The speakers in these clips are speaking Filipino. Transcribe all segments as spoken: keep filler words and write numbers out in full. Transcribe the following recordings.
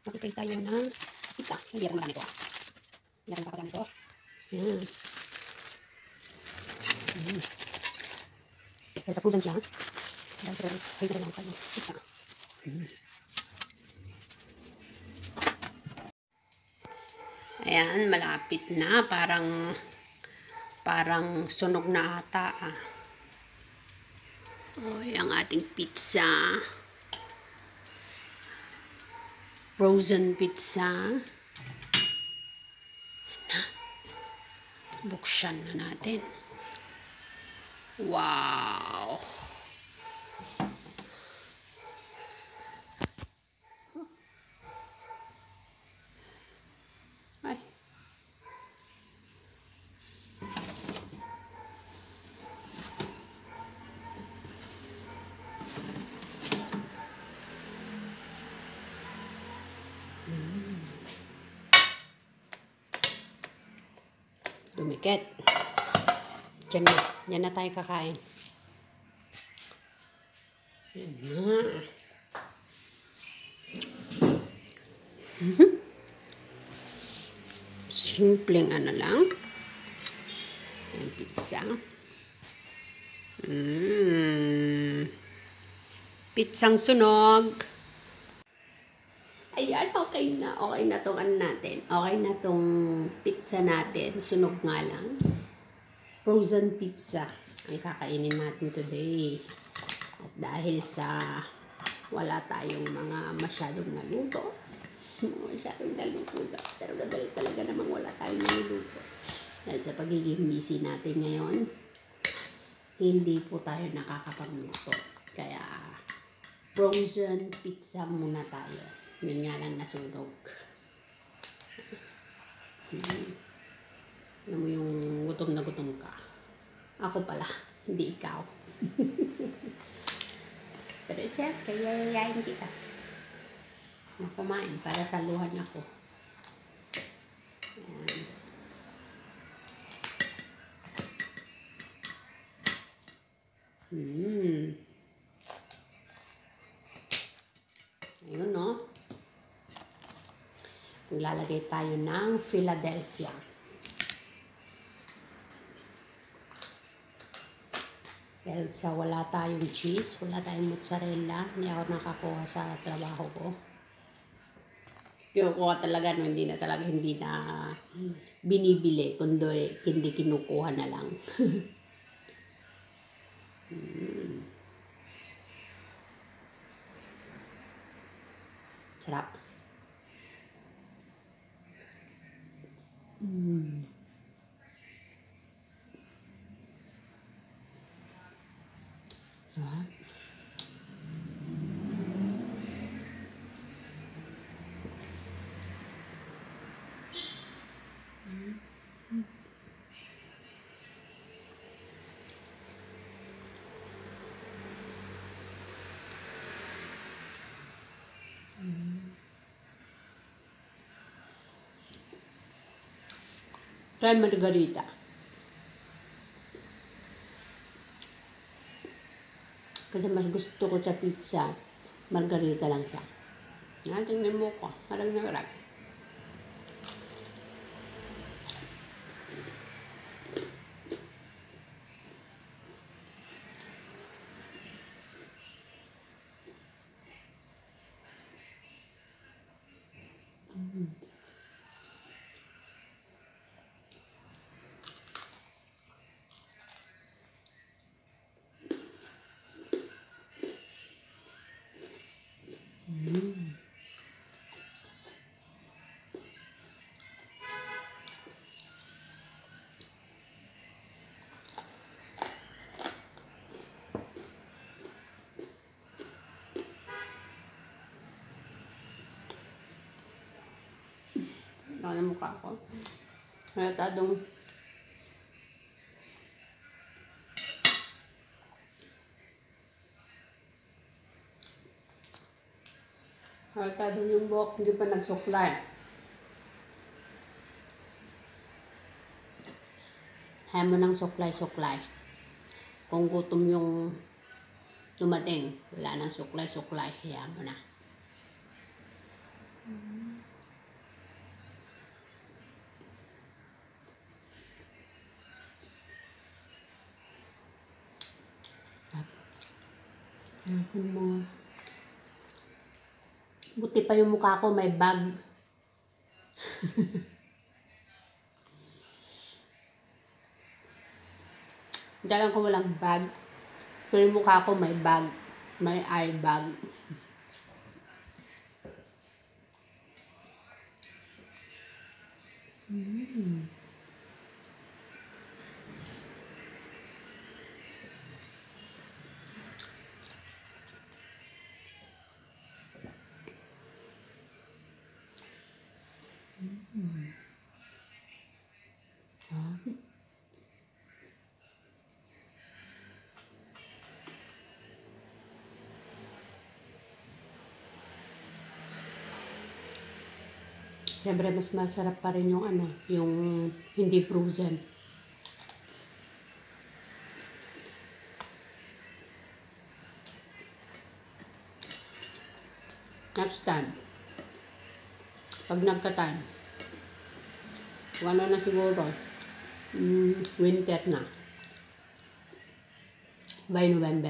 Mag-prepare tayo ng pizza. Hindi natin madami ito. Hindi natin papadami ito. Ayan. Ayan. Dahil sa frozen siya. Dahil sa prepare na lang tayo pizza. Ayan. Ayan, malapit na. Parang parang sunog na ata. Ah. O, yung ating pizza. Frozen pizza. Na. Buksan na natin. Wow! Ay. Dumikit. Diyan na. Diyan na tayo kakain. Yan na. Mm-hmm. Simpleng ano lang. Yung pizza. Mmm. Pizzang sunog. Ayan, okay na. Okay na itong ano natin. Okay na itong pizza natin. Sunog nga lang. Frozen pizza ang kakainin natin today. At dahil sa wala tayong mga masyadong naluto. masyadong naluto. Pero dahil talaga namang wala tayong naluto. Dahil sa pagiging busy natin ngayon, hindi po tayo nakakapagluto. Kaya, frozen pizza muna tayo. Yun nga lang nasunog. Hmm. Alam mo yung gutom na gutom ka. Ako pala, hindi ikaw. Pero siya, kaya yayain kita. Na kumain para saluhan ako. Ayan. Hmm. Ayun, no? Lalagay tayo ng Philadelphia. Dahil sa wala tayong cheese, wala tayong mozzarella, hindi ako nakakuha sa trabaho ko. Kinukuha talaga, no, hindi na talaga, hindi na binibili, kundi hindi kinukuha na lang. hmm. Sarap. Mm. Sarap. Mm. Mm. Kaya margarita. Kasi mas gusto ko sa pizza, margarita lang siya. Ah, tingnan mo ko. Harap na harap. Mm. Mm. Ano ang mukha ko? Halatadong halatadong yung buhok hindi pa nagsuklay. Hayaan mo ng suklay-suklay. Kung gutom yung dumating, wala nang suklay-suklay. Hayaan mo na. Akin mga... Buti pa yung mukha ko may bag. Dalang ko walang bag. Pero yung mukha ko may bag. May eye bag. Mm. Mm. Ah. Siyempre, mas masarap pa rin yung ano, yung hindi frozen. Next time, pag nagka-time, ano na siguro, mm, winter na, by November.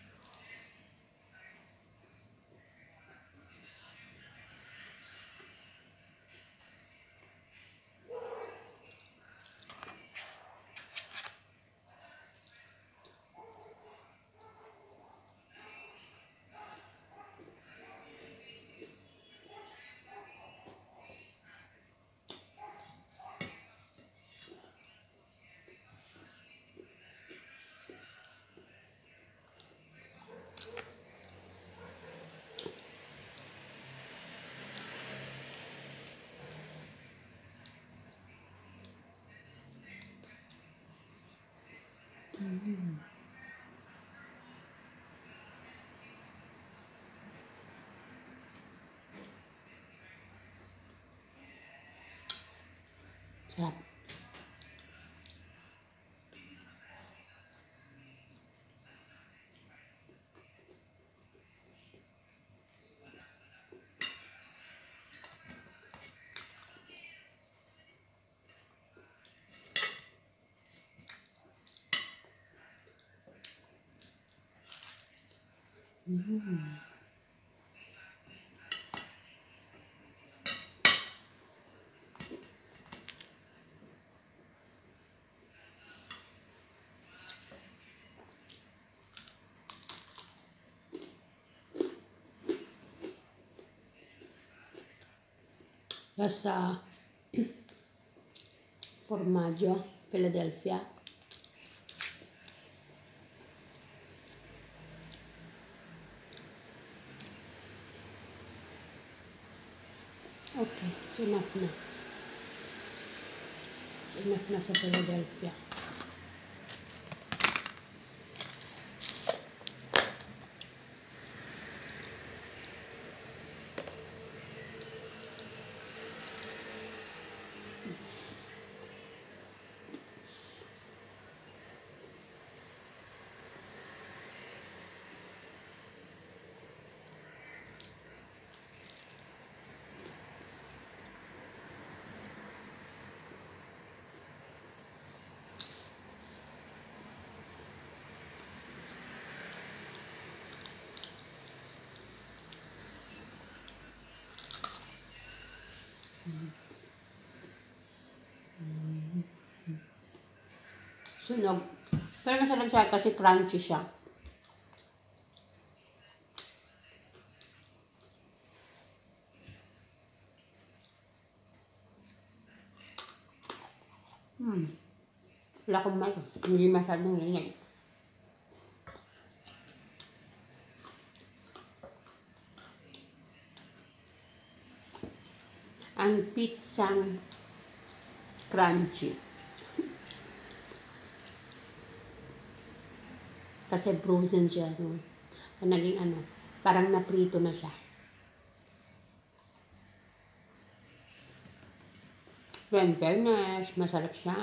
Mm. Sarap. Mm. Nasa Formaggio, Philadelphia. Okay, it's enough na. It's enough na sa Philadelphia. Sunog. Pero masarap siya kasi crunchy siya. Hmm. Wala akong mic. Hindi masyadong linig. Ang pizzang crunchy. Kasi frozen siya. No? Naging ano, parang naprito na siya. So, in fairness, masarap siya.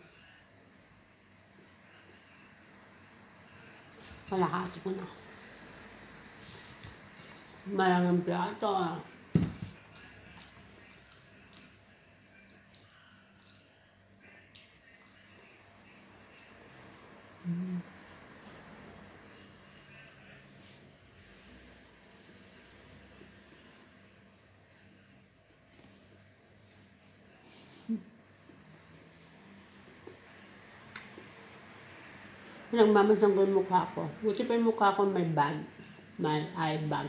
Kalahati ko na. Maraming plato. Nagmamasang ko yung mukha ko. Buti pa yung mukha ko may bag. May eye bag.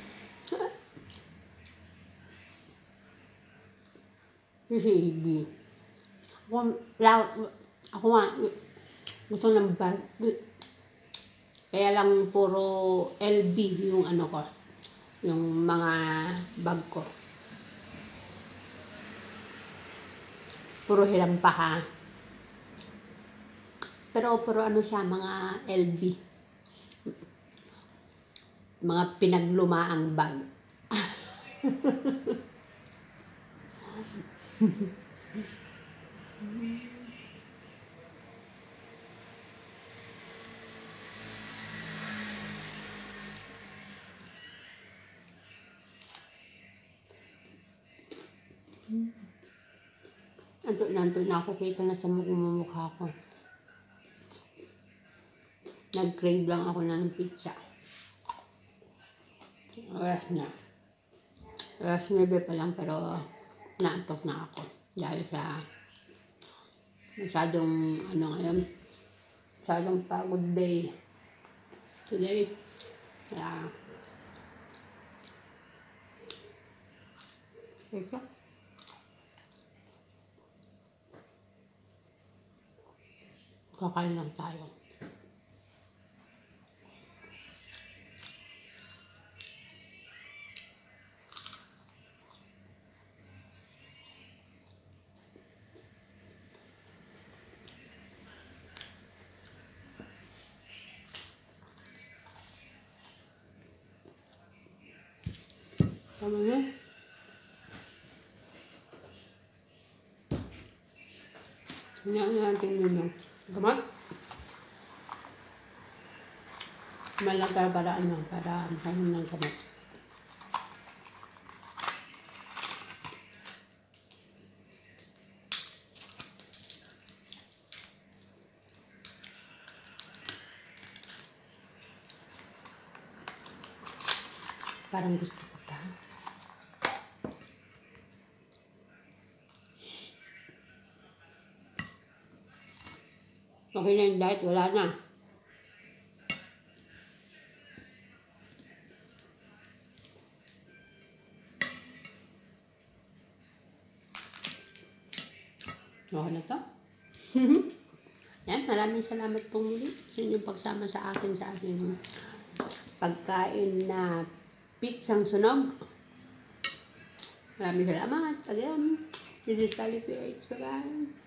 Kasi hindi. Ako, la- ako nga, gusto ng bag. Kaya lang puro L B yung ano ko. Yung mga bag ko. Puro hiram pa ha. Pero puro ano siya, mga L B. Mga pinaglumaang bag. Anto na, anto na ako. Kita na sa mukha ko. Nag-crave lang ako na ng pizza. Oras na. Oras nuwebe pa lang pero naantok na ako. Dahil sa masyadong ano ngayon, masyadong pagod day today. Kaya ito. Kakain lang tayo. Tama na. Hinaan na natin yun. Gamot. Malang tayo para ano, para makain ng gamot. Parang gusto ko pa. Okay na yung diet, wala na. Okay na to. Yan, maraming salamat pong muli sa inyong pagsama sa akin sa aking pagkain na pizzang sunog. Maraming salamat. Again, this is Tali P H. Bye-bye.